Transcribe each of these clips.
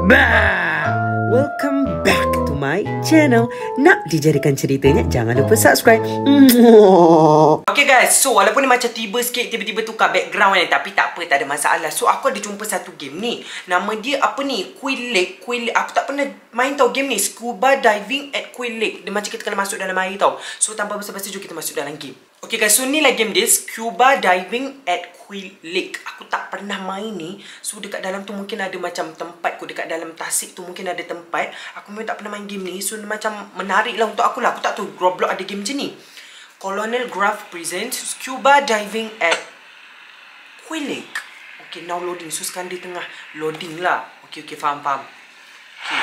Bah! Welcome back to my channel. Nak dijadikan ceritanya, jangan lupa subscribe. Okay guys, so walaupun ni macam tiba-tiba tukar background ni, tapi tak apa, tak ada masalah. So aku ada jumpa satu game ni. Nama dia apa ni? Quill Lake. Aku tak pernah main tau game ni. Scuba Diving at Quill Lake. Dia macam kita kena masuk dalam air tau. So tanpa basa-basi, jom kita masuk dalam game. Okay guys, so ni lah game dia, Scuba Diving at Quill Lake. Aku tak pernah main ni. So dekat dalam tu mungkin ada macam tempat kot. Dekat dalam tasik tu mungkin ada tempat. Aku memang tak pernah main game ni. So macam menarik lah untuk aku lah. Aku tak tahu Roblox ada game macam ni. Colonel Graph presents Scuba Diving at Quill Lake. Okay, now loading. So sekarang dia tengah loading lah. Okay, faham. Okay.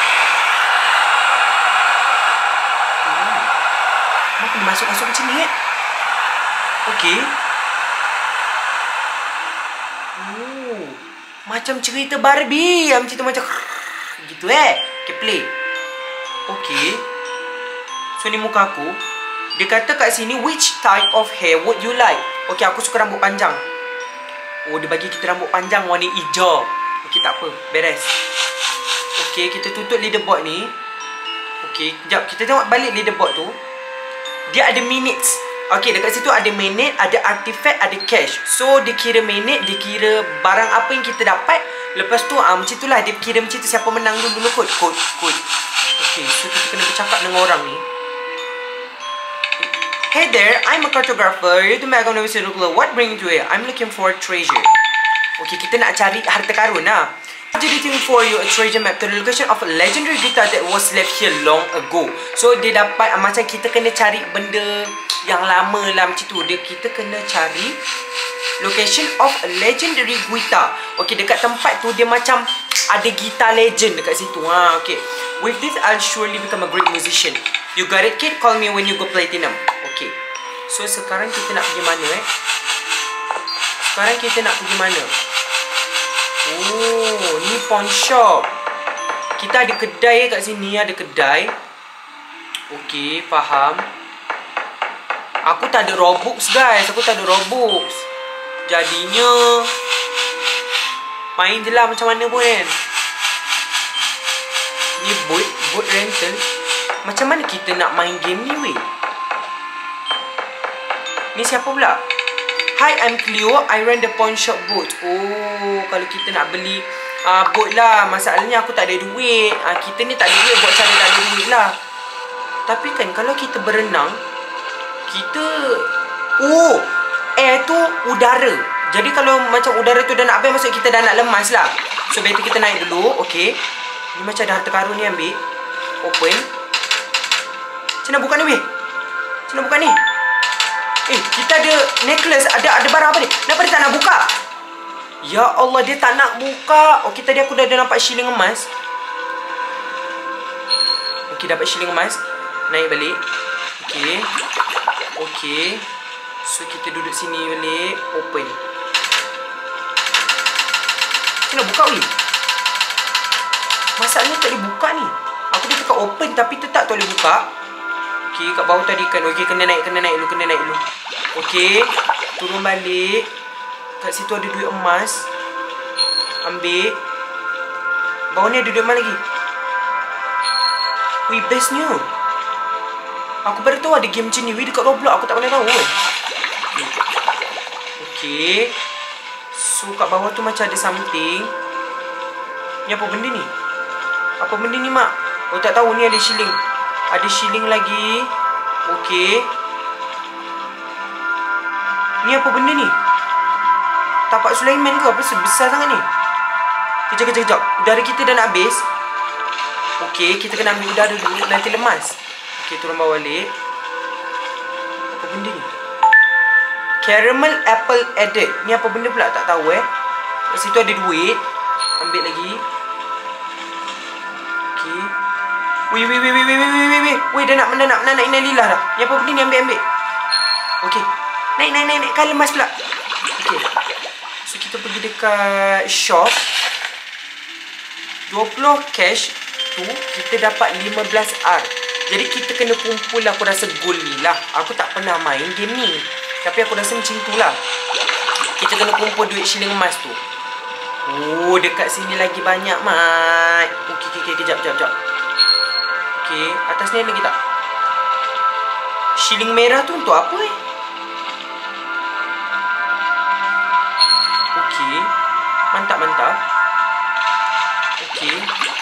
Kenapa dia masuk macam ni Okay. Oh, macam cerita Barbie. Macam tu macam gitu Okay, play. Okay. So ni muka aku. Dia kata kat sini, which type of hair would you like? Okay, aku suka rambut panjang. Oh, dia bagi kita rambut panjang warna hijau. Okay, tak apa, beres. Okay, kita tutup leaderboard ni. Okay, sekejap, kita tengok balik leaderboard tu. Dia ada minutes. Okay, dekat situ ada minute, ada artifact, ada cash. So, dia kira minute, dia kira barang apa yang kita dapat. Lepas tu, macam itulah, dia kira macam tu. Siapa menang dulu kot. Okay, so kita kena bercakap dengan orang ni. Hey there, I'm a cartographer. You to make on the what bring you here? I'm looking for a treasure. Okay, kita nak cari harta karun lah. Editing for you a treasure map to the location of a legendary guitar that was left here long ago. So dia dapat macam kita kena cari benda yang lama lah macam tu. Kita kena cari location of a legendary guitar. Okay, dekat tempat tu dia macam ada gitar legend dekat situ. Okay. With this I'll surely become a great musician. You got it kid? Call me when you go platinum. Okay. So sekarang kita nak pergi mana Sekarang kita nak pergi mana? Oh, ni pawn shop. Kita ada kedai kat sini, ada kedai. Okey, faham. Aku tak ada Robux guys, Jadinya main je lah macam mana pun kan. Ni boat rental. Macam mana kita nak main game ni weh? Ni siapa pula? Hi, I'm Cleo. I run the pawn shop boat. Oh, kalau kita nak beli boat lah. Masalahnya aku tak ada duit. Kita ni tak ada duit buat cara tak ada duit lah. Tapi kan kalau kita berenang, kita... Oh, air tu udara. Jadi kalau macam udara tu dah nak habis, maksud kita dah nak lemas lah. So better kita naik dulu. Okay. Ni macam ada harta karun ni, ambil. Open. Macam mana buka ni weh? Macam mana buka ni? Kita ada necklace, ada barang apa ni? Kenapa dia tak nak buka? Ya Allah, dia tak nak buka. Okay, tadi aku dah nampak shilling emas. Okay, dapat shilling emas. Naik balik. Okay. So, kita duduk sini balik. Open. Macam mana buka weh? Masalahnya tak boleh buka ni. Aku dah tekan open tapi tetap tak boleh buka. Okay, kat bawah tadi kan. Okay, kena naik dulu. Okay, turun balik. Kat situ ada duit emas. Ambil. Bawah ni ada duit emas lagi. Wih, bestnya. Aku baru tahu ada game macam ni. Wih, dekat Roblox aku tak pernah tahu kan. Okay. So, kat bawah tu macam ada something. Ni apa benda ni? Apa benda ni mak? Oh, tak tahu, ni ada shilling. Ada shilling lagi. Okay. Ni apa benda ni? Tapak Sulaiman ke? Apa sebesar sangat ni? Kejap. Udara kita dah nak habis. Okay, kita kena ambil udara dulu. Nanti lemas. Okay, turun bawah balik. Apa benda ni? Caramel apple added. Ni apa benda pula? Tak tahu Kat situ ada duit. Ambil lagi. Okay. Wih, dah nak inalilah dah. Ni apa benda ni? Ambil. Okay. Naik. Kan lemas pula. Okay. So, kita pergi dekat shop. 20 cash tu, kita dapat 15R. Jadi, kita kena kumpul lah, aku rasa gold ni lah. Aku tak pernah main game ni. Tapi aku rasa macam tu lah. Kita kena kumpul duit shilling emas tu. Oh, dekat sini lagi banyak, Mat. Okey, kejap. Okey, atas ni lagi tak? Shilling merah tu untuk apa Okey. Mantap. Okey.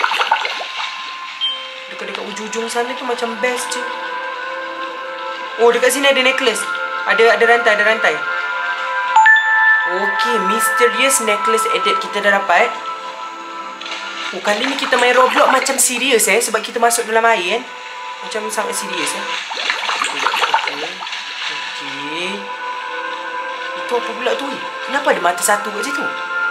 Dekat ujung sana tu macam best je. Oh, dekat sini ada necklace. Ada rantai. Okey, mysterious necklace added kita dah dapat. Oh, kali ni kita main Roblox macam serius sebab kita masuk dalam air Macam sangat serius Okey. Itu apa pula tu? Kenapa ada mata satu kat situ?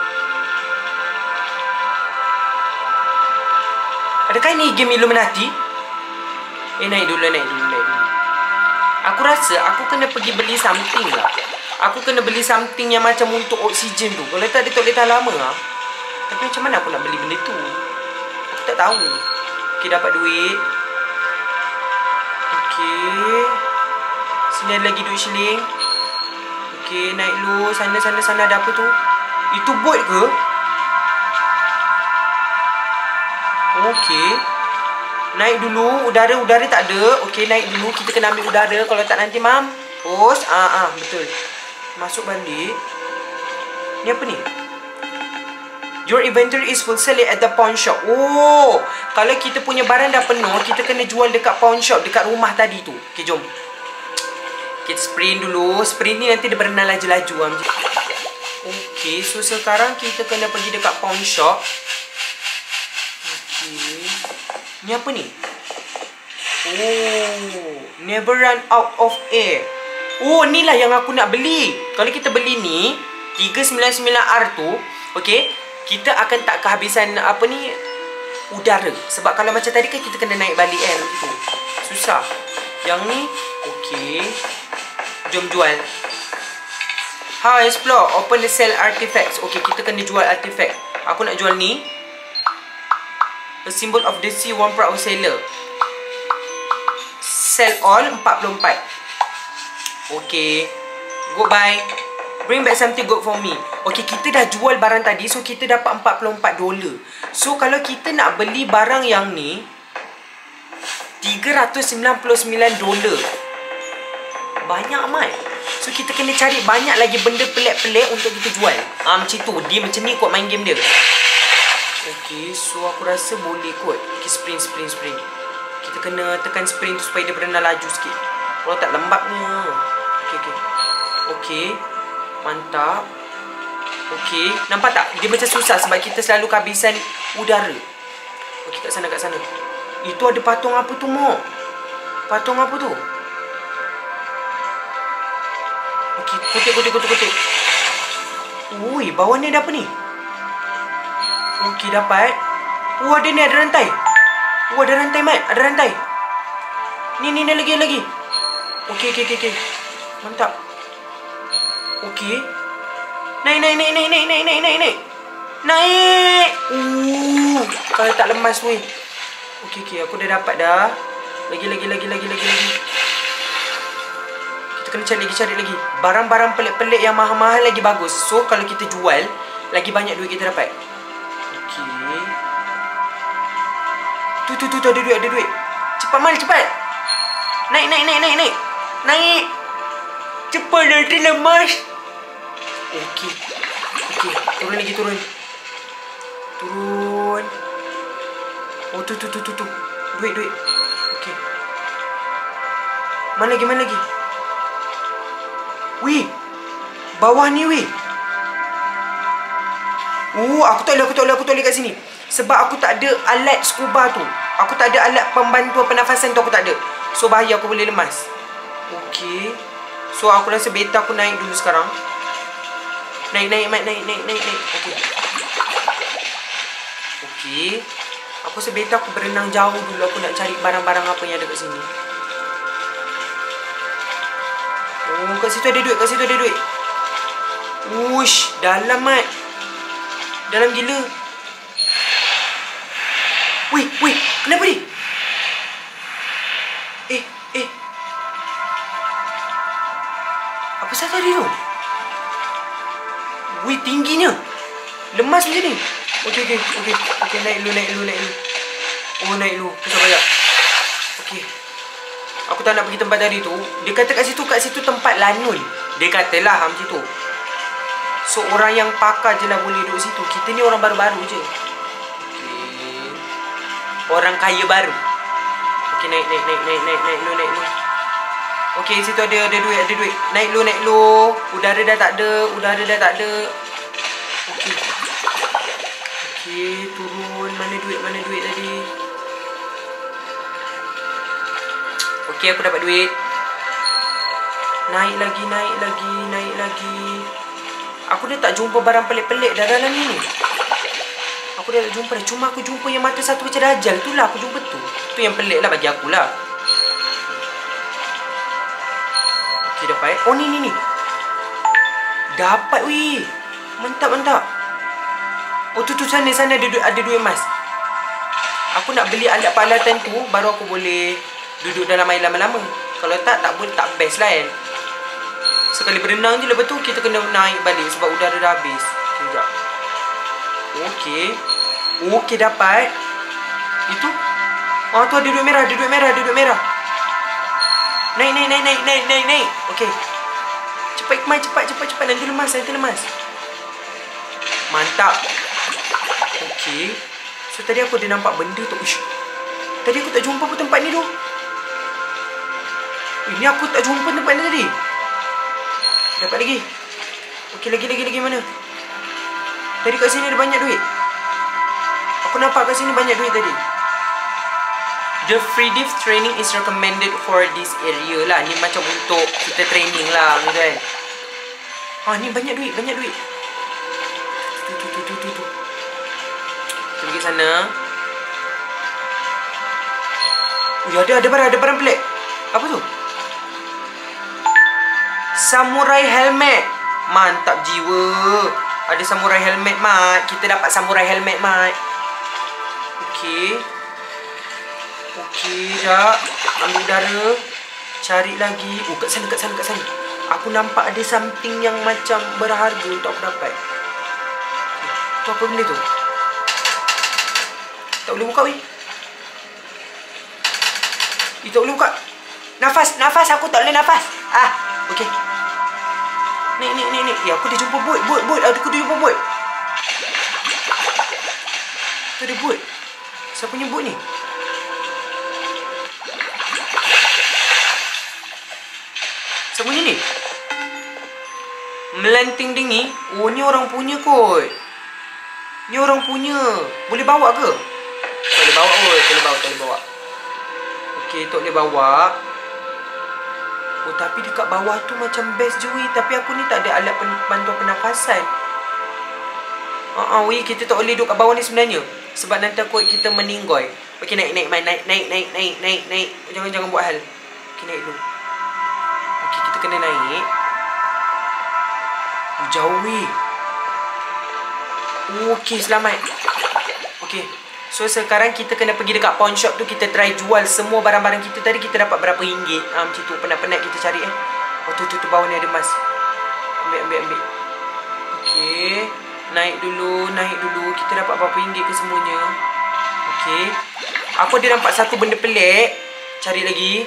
Adakah ini game Illuminati? Naik dulu. Aku rasa aku kena pergi beli something lah. Aku kena beli something yang macam untuk oksigen tu. Kalau tak, dia tak boleh tahan lama lah. Tapi macam mana aku nak beli benda tu? Aku tak tahu. Okey, dapat duit. Okey. Sini ada lagi duit shilling. Okey, naik dulu. Sana ada apa tu? Itu boat ke? Okey. Naik dulu. Udara tak ada. Okey, naik dulu. Kita kena ambil udara. Kalau tak nanti mampus. Betul. Masuk balik. Ni apa ni? Your inventory is full, sell it at the pawn shop. Oh, kalau kita punya barang dah penuh, kita kena jual dekat pawn shop, dekat rumah tadi tu. Okey, jom. Kita sprint dulu. Sprint ni nanti dia berenang laju-laju. Okey, so sekarang kita kena pergi dekat pawn shop. Okey. Ni apa ni? Oh, never run out of air. Oh, ni lah yang aku nak beli. Kalau kita beli ni 399R tu, okey, kita akan tak kehabisan apa ni, udara. Sebab kalau macam tadi kan kita kena naik balik gitu. Susah. Yang ni okey. Jom jual. How explore, open the sell artifacts. Okey, kita kena jual artifact. Aku nak jual ni. A symbol of the sea, one proud seller. Sell all 44. Okey. Goodbye. Bring back something good for me. Okey, kita dah jual barang tadi. So, kita dapat $44. So, kalau kita nak beli barang yang ni $399. Banyak amat. So, kita kena cari banyak lagi benda pelik-pelik untuk kita jual. Macam tu. Dia macam ni kot main game dia. Okey, so aku rasa boleh kot. Okey, sprint. Kita kena tekan sprint tu supaya dia berenang laju sikit. Kalau tak lembabnya. Okey. Mantap. Okey, nampak tak? Dia macam susah sebab kita selalu kehabisan udara. Okey, kat sana. Itu ada patung apa tu, Mok? Patung apa tu? Okey, kutip. Ui, bawah ni ada apa ni? Okey, dapat. Ada ni, ada rantai. Ada rantai, Mat. Ada rantai. Ni lagi. Okey. Mantap. Okey. Naik. Kalau tak lemas weh. Okey, aku dah dapat dah. Lagi. Kita kena cari lagi. Barang-barang pelik-pelik yang mahal-mahal lagi bagus. So, kalau kita jual, lagi banyak duit kita dapat. Okey. Tu ada duit. Cepat Mal, cepat. Naik. Naik. Cepat dah, dia lemas. Okey. Turun lagi. Turun. Oh, tu. Duit. Okey. Mana lagi? Weh. Bawah ni weh. Aku tak boleh kat sini. Sebab aku tak ada alat scuba tu. Aku tak ada alat pembantu pernafasan tu, aku tak ada. So bahaya, aku boleh lemas. Okey. So aku rasa better aku naik dulu sekarang. Naik. Okey. Aku rasa better aku berenang jauh dulu. Aku nak cari barang-barang apa yang ada kat sini. Oh, kat situ ada duit. Ush, dalam Mat. Dalam gila. Weh, kenapa ni? Apa pasal tadi tu? Weh, tingginya. Lemas macam ni. Okey. Okey, naik dulu. Oh, naik dulu. Kau sabar sekejap. Okey. Aku tak nak pergi tempat tadi tu. Dia kata kat situ tempat lanul. Dia katalah macam tu. So, orang yang pakar je lah boleh duduk situ. Kita ni orang baru-baru je. Okey. Orang kaya baru. Okey, naik dulu. Okey, situ ada duit. Naik dulu. Udara dah tak ada. Okey. Okey, turun. Mana duit tadi? Okey, aku dapat duit. Naik lagi. Aku dah tak jumpa barang pelik-pelik dah dalam ni. Aku dah tak jumpa dah. Cuma aku jumpa yang mata satu macam Dajjal tu lah. Aku jumpa tu. Tu yang pelik lah bagi aku lah. Okey, dapat. Oh, ni. Dapat, weh. Mantap. Oh, tu sana ada duit emas. Aku nak beli alat peralatan tu, baru aku boleh duduk dalam air lama-lama. Kalau tak boleh, tak best lah kan. Sekali berenang je, lepas tu kita kena naik balik sebab udara dah habis. Sekejap. Okey, dapat. Itu. Oh, tu ada duit merah. Naik. Okey. Cepat Ikmal, cepat. Nanti lemas. Mantap. Okey. So, tadi aku ada nampak benda tu. Uish. Tadi aku tak jumpa pun tempat ni tu. Ini aku tak jumpa tempat ni tadi. Dapat lagi. Okey, lagi mana? Tadi kat sini ada banyak duit. Aku nampak kat sini banyak duit tadi. The free dive training is recommended for this area lah. Ni macam untuk kita training lah, gitu kan. Ni banyak duit. Tu. Kita pergi sana. Ada barang pelik. Apa tu? Samurai helmet. Mantap jiwa. Ada samurai helmet, Mat. Kita dapat samurai helmet, Mat. Okey, dah. Ambil udara. Cari lagi. Oh, kat sana. Aku nampak ada something yang macam berharga untuk aku dapat. Tu apa benda tu? Tak boleh buka, weh. Tak boleh buka. Nafas. Aku tak boleh nafas. Okey. Ni. Ya, aku dah jumpa bot. Aku dah jumpa bot. Tu ada bot. Siapa punya bot ni? Siapa punya ni? Melanting dingi. Oh, ni orang punya kot. Boleh bawa ke? Tak boleh bawa kot. Tak boleh bawa. Okey, tak boleh bawa. Oh, tapi dekat bawah tu macam best je, weh. Tapi aku ni tak ada alat bantuan pernafasan. Weh, kita tak boleh duduk kat bawah ni sebenarnya. Sebab nanti takut kita meninggoy. Okey, naik. Jangan buat hal. Okey, naik dulu. Okey, kita kena naik. Jauh, weh. Okey, selamat. Okey. So, sekarang kita kena pergi dekat pawn shop tu. Kita try jual semua barang-barang kita. Tadi kita dapat berapa ringgit. Macam tu. Penat-penat kita cari. Oh, tu bawah ni ada emas. Ambil. Okey. Naik dulu. Kita dapat berapa ringgit ke semuanya. Okey. Aku ada nampak satu benda pelik. Cari lagi.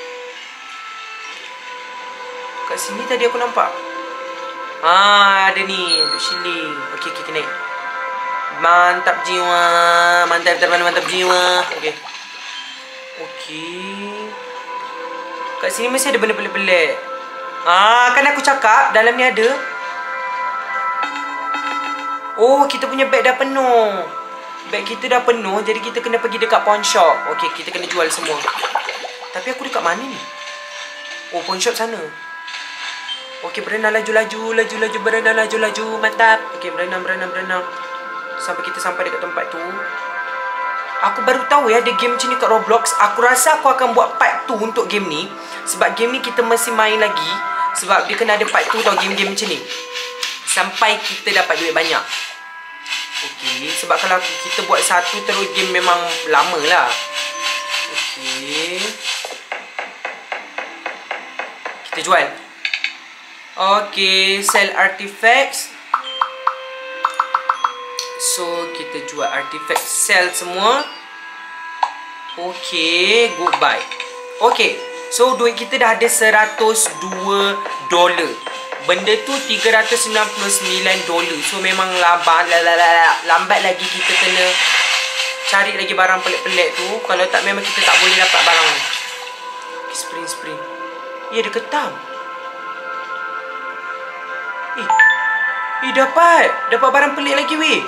Kat sini tadi aku nampak. Ada ni. Duk shilling. Okey, kita naik. Mantap jiwa. Mantap jiwa. Okey. Kat sini mesti ada benda pelik-pelik. Kan aku cakap dalam ni ada. Oh, kita punya beg dah penuh. Beg kita dah penuh. Jadi kita kena pergi dekat pawn shop. Okey, kita kena jual semua. Tapi aku dekat mana ni? Oh, pawn shop sana. Okey, berenang laju-laju. Berenang laju-laju. Mantap. Okey, berenang. Sampai kita sampai dekat tempat tu. Aku baru tahu ya ada game macam ni kat Roblox. Aku rasa aku akan buat part 2 untuk game ni. Sebab game ni kita mesti main lagi. Sebab dia kena ada part 2 tau game-game macam ni. Sampai kita dapat duit banyak. Okey, sebab kalau kita buat satu terus game memang lama lah. Okey. Kita jual. Okey, sell artifacts. kita jual artifact, sell semua. Okay, goodbye. Okay, so duit kita dah ada $102. Benda tu $399. So memang lambat lagi kita kena cari lagi barang pelik-pelik tu. Kalau tak memang kita tak boleh dapat barang. Spring. Ya, dia ketam. Dapat barang pelik lagi weh.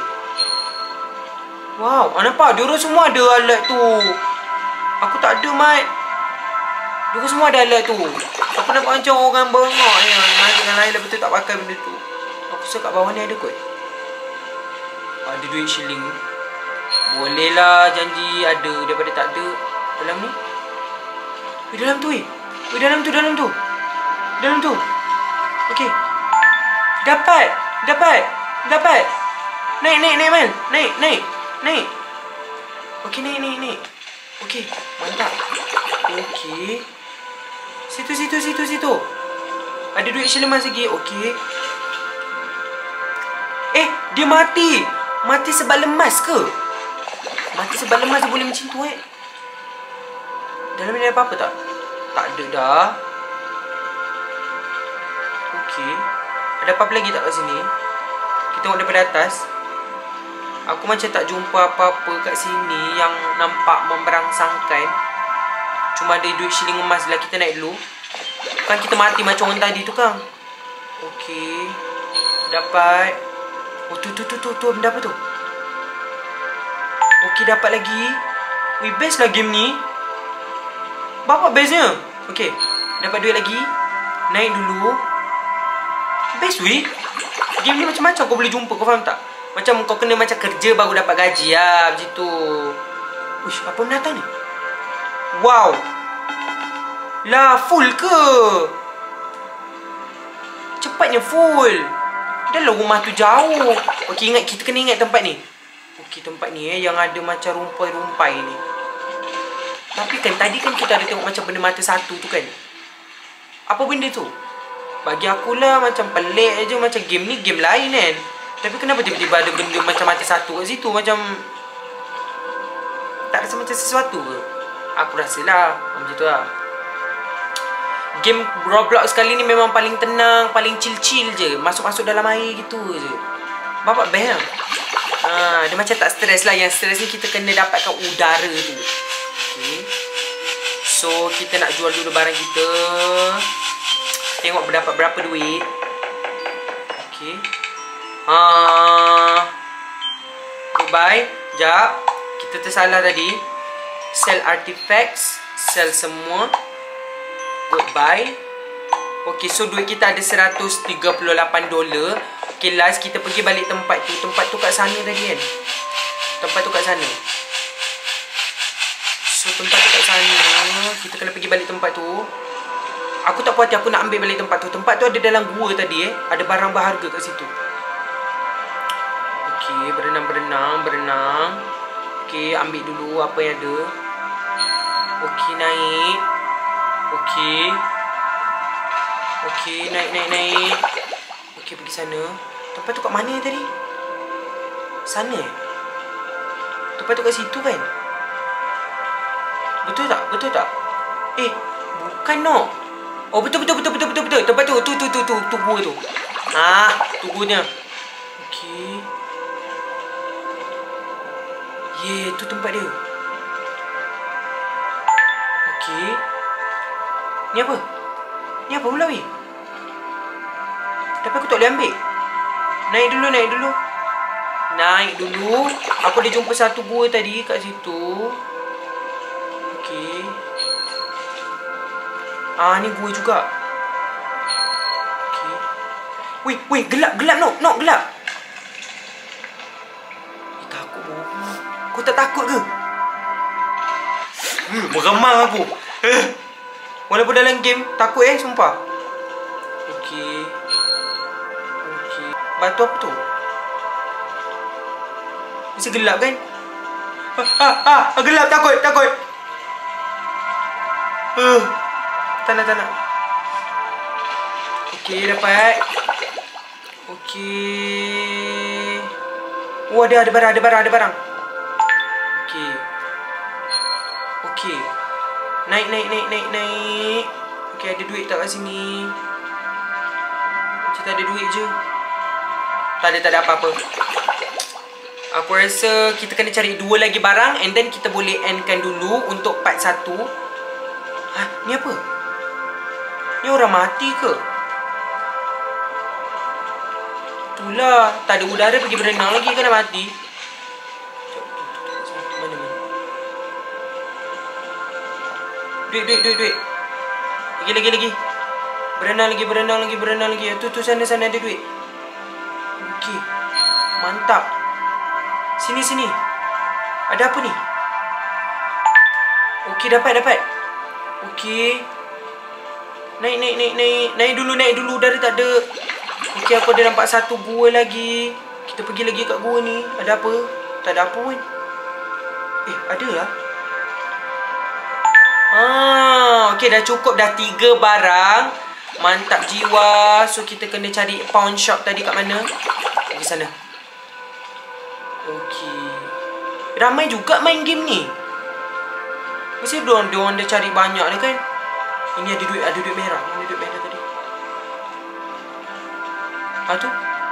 Wow, nampak diorang semua ada alat tu. Aku tak ada, Mat. Diorang semua ada alat tu. Aku nampak macam orang bengok ni. Yang lain dah betul tak pakai benda tu. Aku rasa kat bawah ni ada kot. Ada duit shilling. Boleh lah janji ada daripada tak ada. Dalam ni. Dalam tu weh. Dalam tu. Okay. Dapat. Naik, man. Naik. Okay, naik. Okay, mantap. Okay. Situ. Ada duit shillemas lagi. Okay. Dia mati. Mati sebab lemas ke? Mati sebab lemas dia boleh macam tu Dalam ni ada apa-apa tak? Tak ada dah. Okay. Ada apa-apa lagi tak kat sini? Kita tengok daripada atas. Aku macam tak jumpa apa-apa kat sini yang nampak memberangsangkan. Cuma ada duit shilling emas lah. Kita naik dulu. Kan kita mati macam orang tadi tu kan. Okay. Dapat. Oh tu benda apa tu? Okay, dapat lagi. Wih, best lah game ni. Bapak bestnya. Okay, dapat duit lagi. Naik dulu. Best weh. Game ni macam-macam kau boleh jumpa. Kau faham tak? Macam kau kena macam kerja baru dapat gaji lah. Macam tu. Uish, apa benda datang ni? Wow. Lah, full ke? Cepatnya full. Dah lah rumah tu jauh. Okay, kita kena ingat tempat ni. Okay, tempat ni yang ada macam rumpai-rumpai ni. Tapi kan tadi kan kita ada tengok macam benda mata satu tu kan. Apa benda tu? Bagi akulah macam pelik je. Macam game ni game lain kan. Tapi kenapa tiba-tiba ada benda macam mata satu kat situ? Macam tak rasa macam sesuatu ke? Aku rasalah macam tu lah. Game Roblox kali ni memang paling tenang, paling chill-chill je. Masuk-masuk dalam air gitu je. Bapak best lah. Dia macam tak stres lah. Yang stres ni kita kena dapatkan udara tu. Okay. So kita nak jual dulu barang kita. Tengok berdapat berapa duit. Okay. Goodbye. Sekejap. Kita tersalah tadi. Sell artifacts. Sell semua. Goodbye. Okay, so duit kita ada $138. Okay, last kita pergi balik tempat tu. Tempat tu kat sana tadi kan. Tempat tu kat sana. So tempat tu kat sana. Kita kena pergi balik tempat tu. Aku tak puas hati, aku nak ambil balik tempat tu. Tempat tu ada dalam gua tadi Ada barang berharga kat situ. Okay, berenang. Okay, ambil dulu apa yang ada. Okay, naik. Okay, naik. Okay, pergi sana. Tempat tu kat mana tadi? Sana Tempat tu kat situ kan? Betul tak? Bukan no. Oh, betul. Tempat tu gua tu. Tu guanya. Okay. Tu tempat dia. Okay. Ni apa pula weh? Tapi aku tak boleh ambil. Naik dulu. Aku dah jumpa satu gua tadi kat situ. Okay. Ni gua juga. Okay. Weh, gelap no, gelap. Takut bobo. Kau tak takut ke? Meremang aku. Walaupun dalam game takut sumpah. Okay. Batu apa tu? Mesti gelap kan? Gelap, takut. Tak nak. Okay, dapat. Okay. Oh, ada barang. Okey. Okey. Naik. Okey, ada duit tak kat sini? Macam tak ada duit je. Tak ada apa-apa. Aku rasa kita kena cari 2 lagi barang, and then kita boleh endkan dulu untuk part 1. Hah, ni apa? Ni orang mati ke? Itulah, tak ada udara pergi berenang lagi kan dah mati. Mana? Duit. Lagi. Berenang lagi. Tu sana ada duit. Okey. Mantap. Sini. Ada apa ni? Okey, dapat. Okey. Naik dulu. Udara tak ada. Okey, aku ada nampak satu gua lagi. Kita pergi lagi kat gua ni. Ada apa? Tak ada apa pun. Ada lah. Okey, dah cukup. Dah 3 barang. Mantap jiwa. So, kita kena cari pawn shop tadi kat mana? Di sana. Okey. Ramai juga main game ni. Mesti diorang dah cari banyak dah kan. Ini ada duit merah. Mana duit merah tadi? Tu.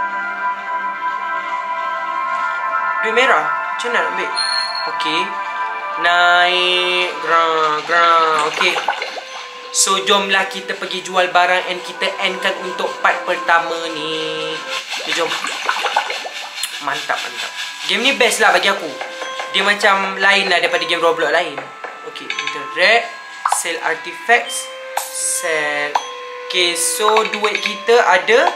Duit merah. Macam mana nak ambil? Okey. Naik. Ground. Okey. So, jomlah kita pergi jual barang and kita endkan untuk part pertama ni. Okay, jom. Mantap. Game ni best lah bagi aku. Dia macam lain lah daripada game Roblox lain. Okay, interact. Sell artifacts. Sell. Okay, so duit kita ada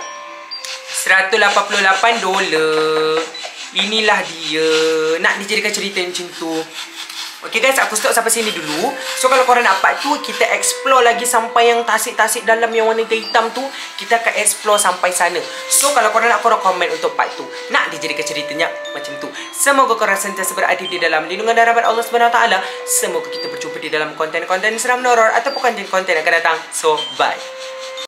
$188. Inilah dia. Nak dijadikan cerita macam tu. Okay guys, aku stop sampai sini dulu. So kalau korang nak part tu, kita explore lagi sampai yang tasik-tasik dalam yang warna hitam tu. Kita akan explore sampai sana. So kalau korang nak, korang komen untuk part tu. Nak dijadikan ceritanya macam tu. Semoga korang sentiasa berada di dalam lindungan dan rahmat Allah SWT. Semoga kita berjumpa di dalam konten-konten seram horror ataupun konten-konten yang akan datang. So bye.